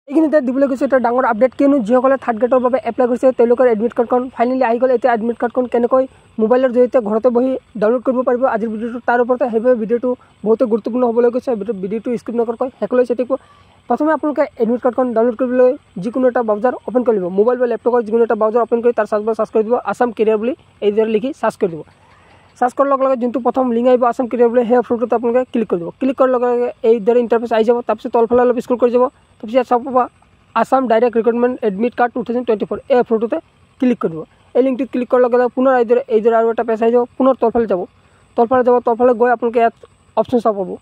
এইখিনিতে দিবলৈ গৈছে এটা ডাঙৰ আপডেট, কিয়নো যিসকলে থাৰ্ড গ্ৰেডৰ বাবে এপ্লাই কৰিছে তেওঁলোকৰ এডমিট কাৰ্ডখন ফাইনেলি আহি গ'ল। এতিয়া এডমিট কাৰ্ডখন কেনেকৈ মোবাইলৰ জৰিয়তে ঘৰতে বহি ডাউনলোড কৰিব পাৰিব আজিৰ ভিডিঅ'টো তাৰ ওপৰতে। সেইবাবে ভিডিঅ'টো বহুতে গুৰুত্বপূৰ্ণ হ'বলৈ গৈছে। ভিডিঅ'টো স্কিপ নকৰাকৈ শেষলৈ চাই থাকিব। প্ৰথমে আপোনালোকে এডমিট কাৰ্ডখন ডাউনলোড কৰিবলৈ যিকোনো এটা ব্ৰাউজাৰ অ'পেন কৰি দিব। মোবাইল বা লেপটপৰ যিকোনো এটা ব্ৰাউজাৰ অ'পেন কৰি তাৰ চাৰ্চ কৰি দিব আছাম কেৰিয়াৰ বুলি এইদৰে লিখি চাৰ্চ কৰি দিব। চাৰ্চ কৰাৰ লগে লগে যোনটো প্ৰথম লিংক আহিব আছাম কেৰিয়াৰ বুলি, সেই অপশ্যনটোত আপোনালোকে ক্লিক কৰি দিব। ক্লিক কৰাৰ লগে লগে এইদৰে ইণ্টাৰফেচ আহি যাব। তাৰপিছত তলফালে অলপ স্ক্ৰল কৰি যাব। তাৰপিছত ইয়াত চাব পাব Assam direct recruitment admit card 2024 এই অপশ্যনটোতে ক্লিক কৰি দিব। এই লিংকটোত ক্লিক কৰাৰ লগে লগে পুনৰ এইদৰে আৰু এটা পেজ আহি যাব। পুনৰ তলফালে যাব। তলফালে গৈ আপোনালোকে ইয়াত অপশ্যন চাব পাব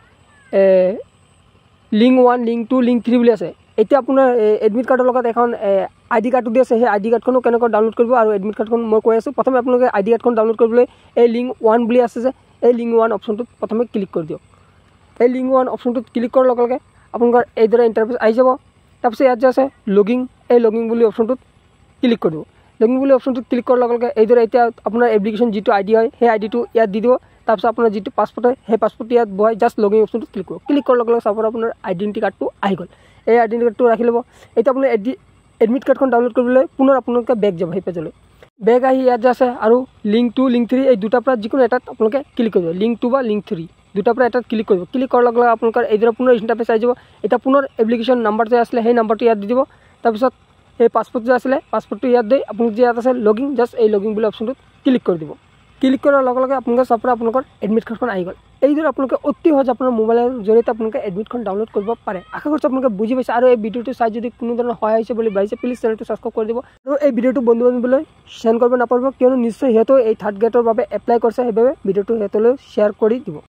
লিংক 1, লিংক 2, লিংক 3 বুলি আছে। এতিয়া আপোনাৰ এডমিট কাৰ্ডৰ লগত এখন ID কাৰ্ডটো দি আছে। সেই ID কাৰ্ডখনো কেনেকৈ ডাউনলোড কৰিব আৰু এডমিট কাৰ্ডখন মই কৈ আছোঁ। প্ৰথমে আপোনালোকে ID কাৰ্ডখন ডাউনলোড কৰিবলৈ এই লিংক 1 বুলি আছে যে এই লিংক 1 অপশ্যনটোত প্ৰথমে ক্লিক কৰি দিয়ক। এই লিংক 1 অপশ্যনটোত ক্লিক কৰাৰ লগে লগে আপোনালোকৰ এইদৰে ইণ্টাৰফেচ আহি যাব। তাৰপিছত ইয়াত যে আছে লগিং, এই লগিং বুলি অপশ্যনটোত ক্লিক কৰি দিব। লগিং বুলি অপশ্যনটোত ক্লিক কৰাৰ লগে লগে এইদৰে এতিয়া আপোনাৰ এপ্লিকেশ্যন যিটো ID হয় সেই IDটো ইয়াত দি দিব। তাৰপিছত আপোনাৰ যিটো পাছপৰ্ট হয় সেই পাছপৰ্টটো ইয়াত বহাই জাষ্ট লগিং অপশ্যনটোত ক্লিক কৰিব। ক্লিক কৰাৰ লগে লগে চাব আপোনাৰ আইডেণ্টি কাৰ্ডটো আহি গ'ল। এই আইডেণ্টি কাৰ্ডটো ৰাখি ল'ব। এতিয়া আপুনি এডমিট কাৰ্ডখন ডাউনলোড কৰিবলৈ পুনৰ আপোনালোকে বেক যাব। সেই পেজলৈ বেক আহি ইয়াত যে আছে আৰু লিংক 2, লিংক 3 এই দুটাৰ পৰা যিকোনো এটাত আপোনালোকে ক্লিক কৰিব। লিংক 2 বা লিংক 3 দুটাৰ পৰা এটাত ক্লিক কৰিব। ক্লিক কৰাৰ লগে লগে আপোনালোকৰ এইদৰে পুনৰ ইণ্টাৰফেচ আহি যাব। এতিয়া পুনৰ এপ্লিকেশ্যন নাম্বাৰ যে আছিলে সেই নাম্বাৰটো ইয়াত দি দিব। তাৰপিছত এই পাছপৰ্ট যে আছিলে পাছপৰ্টটো ইয়াত দি আপোনালোক যে ইয়াত আছে লগিং জাষ্ট এই লগিং বুলি অপশ্যনটোত ক্লিক কৰি দিব। ক্লিক কৰাৰ লগে লগে আপোনালোকে চাব পৰা আপোনালোকৰ এডমিট কাৰ্ডখন আহি গ'ল। এইদৰে আপোনালোকে অতি সহজে আপোনাৰ মোবাইলৰ জৰিয়তে আপোনালোকে এডমিটখন ডাউনলোড কৰিব পাৰে। আশা কৰিছোঁ আপোনালোকে বুজি পাইছে। আৰু এই ভিডিঅ'টো চাই যদি কোনো ধৰণৰ সহায় হৈছে বুলি ভাবিছে প্লিজ চেনেলটো ছাবস্ক্ৰাইব কৰি দিব। আৰু এই ভিডিঅ'টো বন্ধু বান্ধৱীলৈ শ্বেয়াৰ কৰিব নাপাহৰিব, কিয়নো নিশ্চয় সিহঁতেও এই থাৰ্ড গ্ৰেডৰ বাবে এপ্লাই কৰিছে। সেইবাবে ভিডিঅ'টো সিহঁতলৈ শ্বেয়াৰ কৰি দিব।